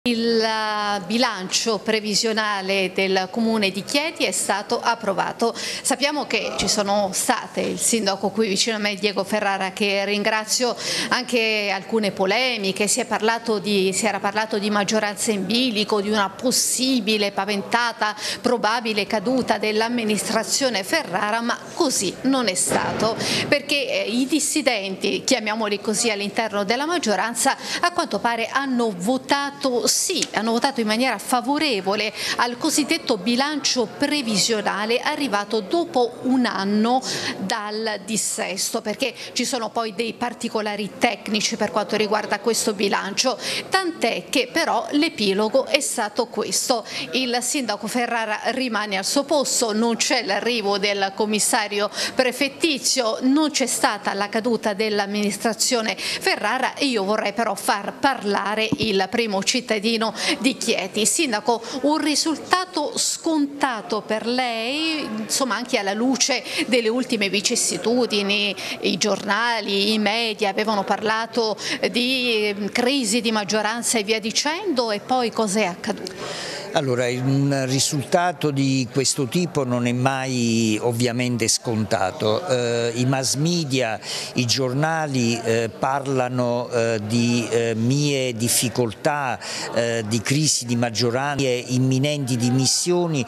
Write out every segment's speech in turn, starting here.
Il bilancio previsionale del Comune di Chieti è stato approvato. Sappiamo che ci sono state, il sindaco qui vicino a me, Diego Ferrara, che ringrazio, anche alcune polemiche, si era parlato di maggioranza in bilico, di una possibile, paventata, probabile caduta dell'amministrazione Ferrara, ma così non è stato, perché i dissidenti, chiamiamoli così, all'interno della maggioranza, a quanto pare hanno votato sì, hanno votato in maniera favorevole al cosiddetto bilancio previsionale arrivato dopo un anno dal dissesto, perché ci sono poi dei particolari tecnici per quanto riguarda questo bilancio, tant'è che però l'epilogo è stato questo: il sindaco Ferrara rimane al suo posto, non c'è l'arrivo del commissario prefettizio, non c'è stata la caduta dell'amministrazione Ferrara, e io vorrei però far parlare il primo cittadino di Chieti. Sindaco, un risultato scontato per lei, insomma, anche alla luce delle ultime vicissitudini, i giornali, i media avevano parlato di crisi di maggioranza e via dicendo, e poi cos'è accaduto? Allora, un risultato di questo tipo non è mai ovviamente scontato. I mass media, i giornali parlano di mie difficoltà, di crisi di maggioranza, imminenti dimissioni,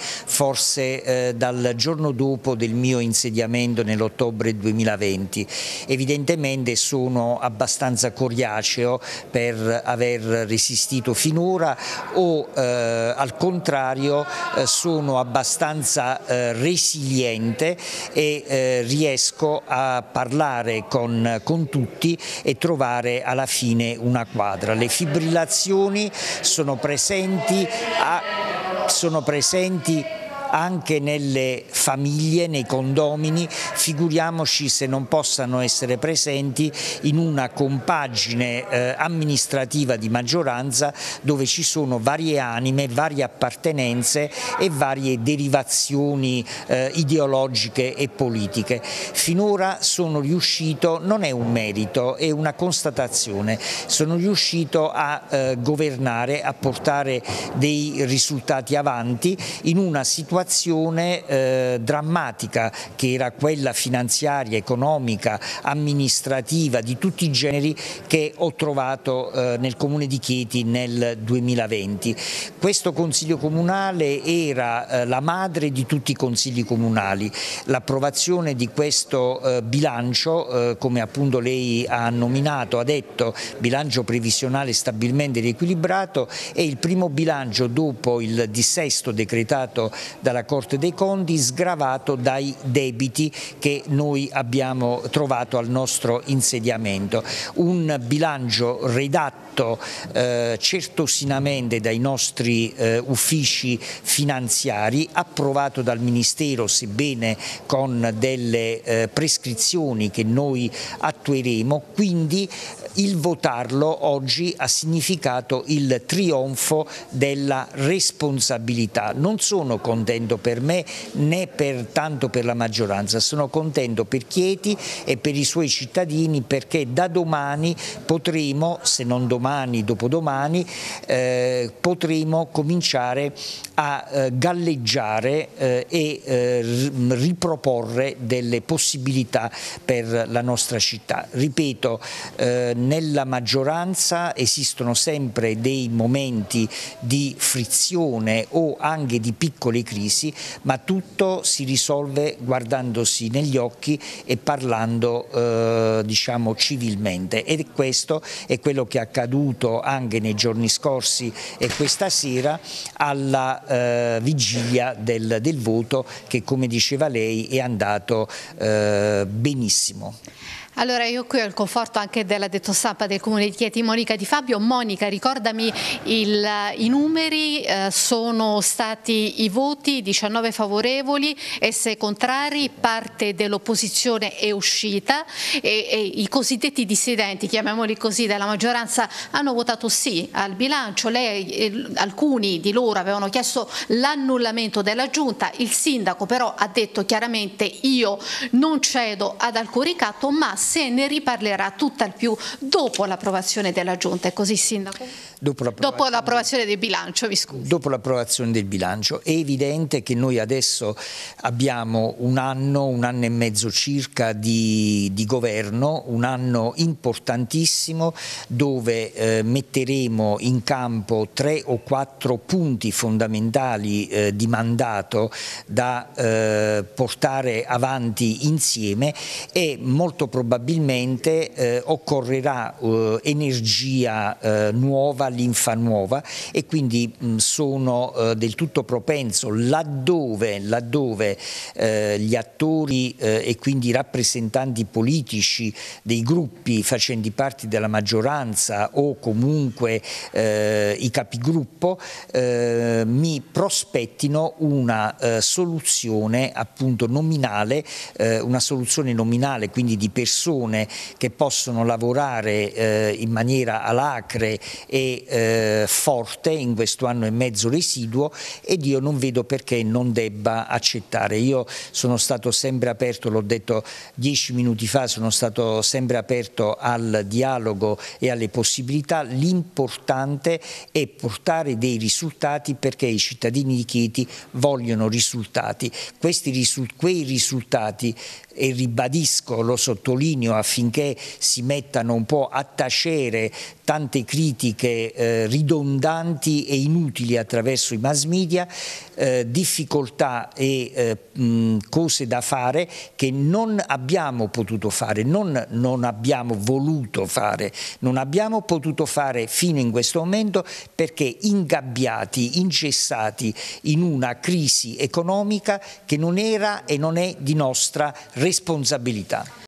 forse dal giorno dopo del mio insediamento nell'ottobre 2020. Evidentemente sono abbastanza coriaceo per aver resistito finora, o al contrario sono abbastanza resiliente e riesco a parlare con tutti e trovare alla fine una quadra. Le fibrillazioni sono presenti anche nelle famiglie, nei condomini, figuriamoci se non possano essere presenti in una compagine amministrativa di maggioranza dove ci sono varie anime, varie appartenenze e varie derivazioni ideologiche e politiche. Finora sono riuscito, non è un merito, è una constatazione, sono riuscito a governare, a portare dei risultati avanti in una situazione drammatica che era quella finanziaria, economica, amministrativa, di tutti i generi, che ho trovato nel Comune di Chieti nel 2020. Questo Consiglio Comunale era la madre di tutti i consigli comunali. L'approvazione di questo bilancio, come appunto lei ha nominato, ha detto bilancio previsionale stabilmente riequilibrato, è il primo bilancio dopo il dissesto decretato dalla Corte dei Conti, sgravato dai debiti che noi abbiamo trovato al nostro insediamento. Un bilancio redatto certosinamente dai nostri uffici finanziari, approvato dal Ministero, sebbene con delle prescrizioni che noi attueremo, quindi il votarlo oggi ha significato il trionfo della responsabilità. Non sono contento per me né tanto per la maggioranza, sono contento per Chieti e per i suoi cittadini, perché da domani potremo, se non domani, dopodomani, potremo cominciare a galleggiare e riproporre delle possibilità per la nostra città. Ripeto, nella maggioranza esistono sempre dei momenti di frizione o anche di piccole crisi, ma tutto si risolve guardandosi negli occhi e parlando diciamo civilmente, ed questo è quello che è accaduto anche nei giorni scorsi e questa sera alla vigilia del voto, che, come diceva lei, è andato benissimo. Allora, io qui ho il conforto anche della detto stampa del Comune di Chieti, Monica Di Fabio. Monica, ricordami i numeri, sono stati i voti 19 favorevoli e 6 contrari, parte dell'opposizione è uscita e i cosiddetti dissidenti, chiamiamoli così, della maggioranza hanno votato sì al bilancio. Alcuni di loro avevano chiesto l'annullamento della giunta, il sindaco però ha detto chiaramente: io non cedo ad alcun ricatto, ma se ne riparlerà tutt'al più dopo l'approvazione della Giunta. È così, Sindaco? Dopo l'approvazione del bilancio, mi scusi. Dopo l'approvazione del bilancio. È evidente che noi adesso abbiamo un anno e mezzo circa di governo, un anno importantissimo dove metteremo in campo 3 o 4 punti fondamentali di mandato da portare avanti insieme e molto probabilmente occorrerà energia nuova, linfa nuova, e quindi sono del tutto propenso laddove gli attori e quindi i rappresentanti politici dei gruppi facenti parte della maggioranza o comunque i capigruppo mi prospettino una soluzione appunto nominale, quindi di persone che possono lavorare in maniera alacre e forte in questo anno e mezzo residuo, ed io non vedo perché non debba accettare. Io sono stato sempre aperto, l'ho detto 10 minuti fa, sono stato sempre aperto al dialogo e alle possibilità. L'importante è portare dei risultati, perché i cittadini di Chieti vogliono risultati. Quei risultati, e ribadisco, lo sottolineo affinché si mettano un po' a tacere tante critiche ridondanti e inutili attraverso i mass media, difficoltà e cose da fare che non abbiamo potuto fare, non abbiamo voluto fare, non abbiamo potuto fare fino in questo momento perché ingabbiati, ingessati in una crisi economica che non era e non è di nostra responsabilità.